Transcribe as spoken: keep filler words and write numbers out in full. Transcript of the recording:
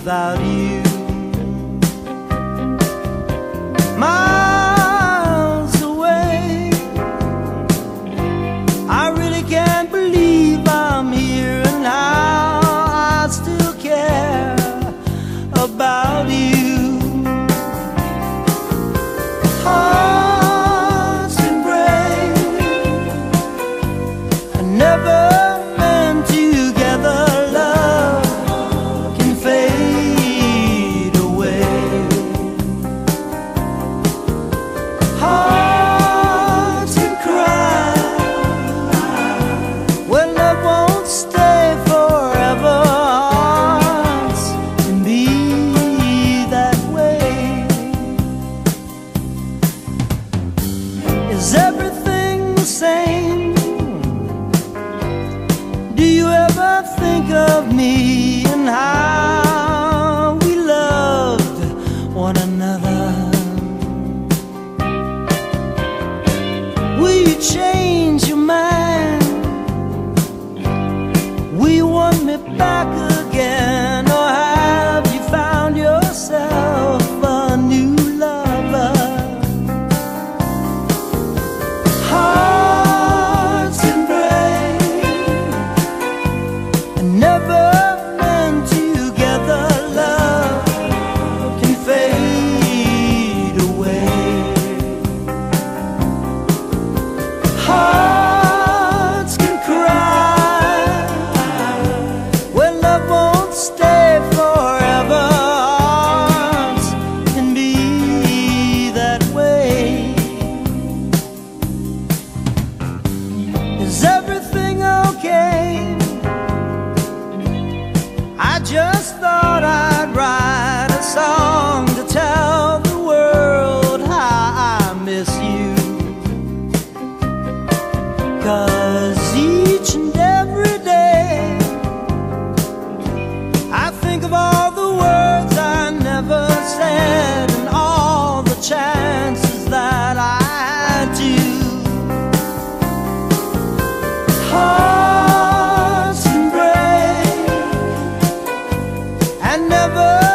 without you. Miles away, I really can't believe I'm here and how I still care about you. Hearts can break and never meant together. Love can fade away. Hearts can cry when love won't stay forever. Hearts can be that way. Is everything the same? Do you ever think of me and how we loved one another? Will you change your mind? Will you want me back again? Or have you found yourself a new lover? Hearts can break and never meant together. Love can fade away. Hearts can cry when love won't stay forever. Hearts can be that way. Is everything okay? I just thought I'd write a song to tell the world how I miss you. 'Cause each and every day I think of all the words I never said and all the chances that I do. Hearts can break and never